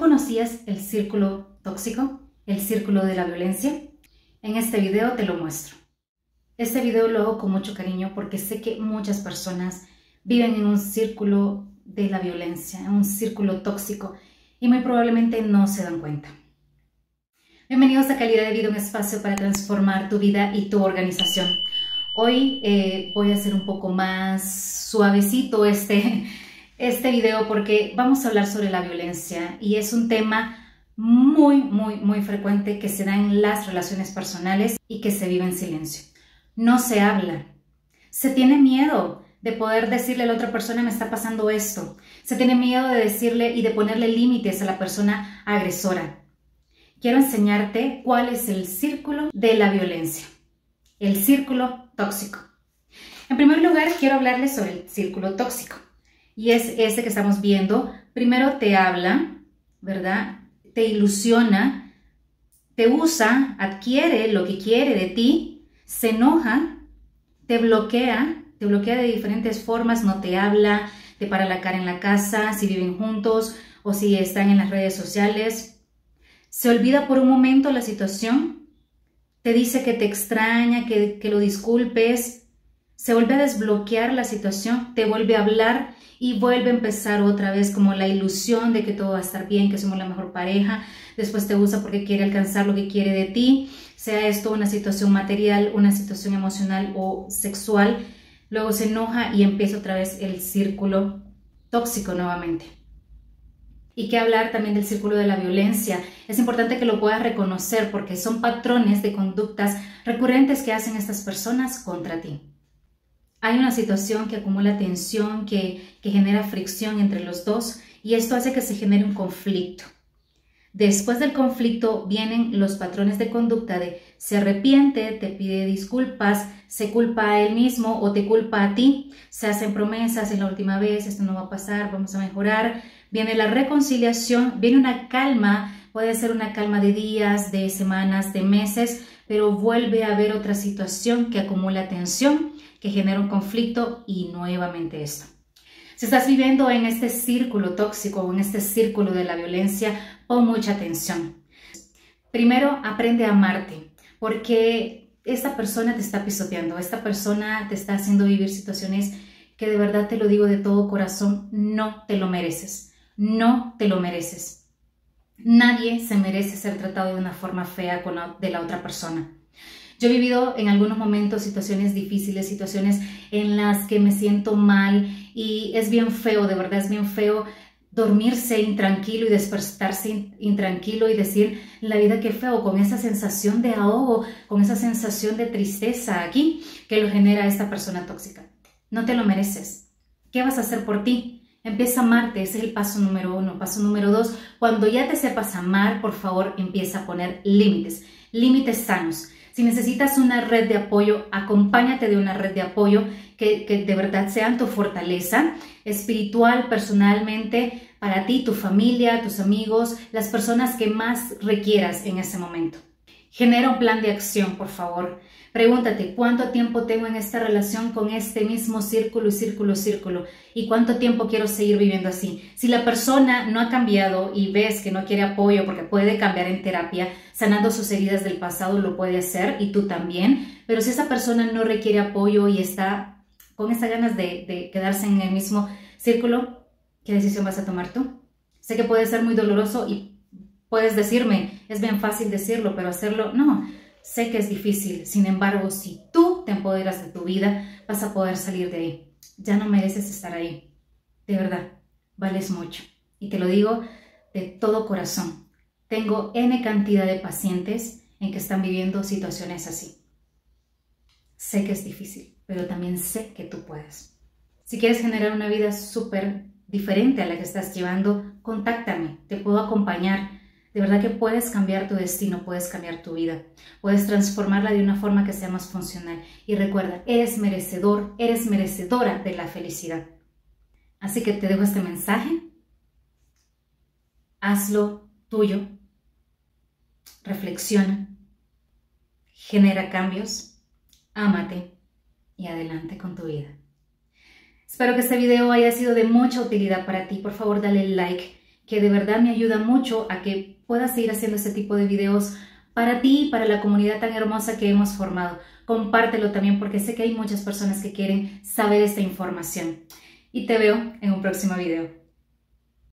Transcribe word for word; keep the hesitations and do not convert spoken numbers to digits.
conocías el círculo tóxico, el círculo de la violencia? En este video te lo muestro. Este video lo hago con mucho cariño porque sé que muchas personas viven en un círculo de la violencia, en un círculo tóxico y muy probablemente no se dan cuenta. Bienvenidos a Calidad de Vida, un espacio para transformar tu vida y tu organización. Hoy eh, voy a hacer un poco más suavecito este, este video porque vamos a hablar sobre la violencia y es un tema muy, muy, muy frecuente que se da en las relaciones personales y que se vive en silencio. No se habla, se tiene miedo de poder decirle a la otra persona me está pasando esto, se tiene miedo de decirle y de ponerle límites a la persona agresora. Quiero enseñarte cuál es el círculo de la violencia, el círculo tóxico. En primer lugar, quiero hablarles sobre el círculo tóxico y es ese que estamos viendo. Primero te habla, ¿verdad? Te ilusiona, te usa, adquiere lo que quiere de ti, se enoja, te bloquea, te bloquea de diferentes formas, no te habla, te para la cara en la casa, si viven juntos o si están en las redes sociales. Se olvida por un momento la situación, te dice que te extraña, que, que lo disculpes, se vuelve a desbloquear la situación, te vuelve a hablar y vuelve a empezar otra vez como la ilusión de que todo va a estar bien, que somos la mejor pareja. Después te usa porque quiere alcanzar lo que quiere de ti, sea esto una situación material, una situación emocional o sexual. Luego se enoja y empieza otra vez el círculo tóxico nuevamente. Y que hablar también del círculo de la violencia. Es importante que lo puedas reconocer porque son patrones de conductas recurrentes que hacen estas personas contra ti. Hay una situación que acumula tensión, que, que genera fricción entre los dos y esto hace que se genere un conflicto. Después del conflicto vienen los patrones de conducta de se arrepiente, te pide disculpas, se culpa a él mismo o te culpa a ti, se hacen promesas en la última vez, esto no va a pasar, vamos a mejorar. Viene la reconciliación, viene una calma, puede ser una calma de días, de semanas, de meses, pero vuelve a haber otra situación que acumula tensión, que genera un conflicto y nuevamente esto. Si estás viviendo en este círculo tóxico o en este círculo de la violencia, pon mucha atención. Primero, aprende a amarte, porque esta persona te está pisoteando, esta persona te está haciendo vivir situaciones que de verdad te lo digo de todo corazón, no te lo mereces. No te lo mereces. Nadie se merece ser tratado de una forma fea con la, de la otra persona. Yo he vivido en algunos momentos situaciones difíciles, situaciones en las que me siento mal y es bien feo, de verdad es bien feo dormirse intranquilo y despertarse intranquilo y decir la vida qué feo, con esa sensación de ahogo, con esa sensación de tristeza aquí que lo genera esta persona tóxica. No te lo mereces. ¿Qué vas a hacer por ti? Empieza a amarte, ese es el paso número uno. Paso número dos, cuando ya te sepas amar, por favor, empieza a poner límites, límites sanos. Si necesitas una red de apoyo, acompáñate de una red de apoyo que, que de verdad sean tu fortaleza espiritual, personalmente, para ti, tu familia, tus amigos, las personas que más requieras en ese momento. Genera un plan de acción, por favor. Pregúntate, ¿cuánto tiempo tengo en esta relación con este mismo círculo y círculo, círculo? ¿Y cuánto tiempo quiero seguir viviendo así? Si la persona no ha cambiado y ves que no quiere apoyo porque puede cambiar en terapia, sanando sus heridas del pasado, lo puede hacer y tú también. Pero si esa persona no requiere apoyo y está con esas ganas de, de quedarse en el mismo círculo, ¿qué decisión vas a tomar tú? Sé que puede ser muy doloroso y puedes decirme, es bien fácil decirlo, pero hacerlo, no. Sé que es difícil, sin embargo, si tú te empoderas de tu vida, vas a poder salir de ahí. Ya no mereces estar ahí. De verdad, vales mucho. Y te lo digo de todo corazón. Tengo N cantidad de pacientes en que están viviendo situaciones así. Sé que es difícil, pero también sé que tú puedes. Si quieres generar una vida súper diferente a la que estás llevando, contáctame, te puedo acompañar. De verdad que puedes cambiar tu destino, puedes cambiar tu vida, puedes transformarla de una forma que sea más funcional. Y recuerda, eres merecedor, eres merecedora de la felicidad. Así que te dejo este mensaje, hazlo tuyo, reflexiona, genera cambios, ámate y adelante con tu vida. Espero que este video haya sido de mucha utilidad para ti. Por favor, dale like. que de verdad me ayuda mucho a que pueda seguir haciendo este tipo de videos para ti y para la comunidad tan hermosa que hemos formado. Compártelo también porque sé que hay muchas personas que quieren saber esta información. Y te veo en un próximo video.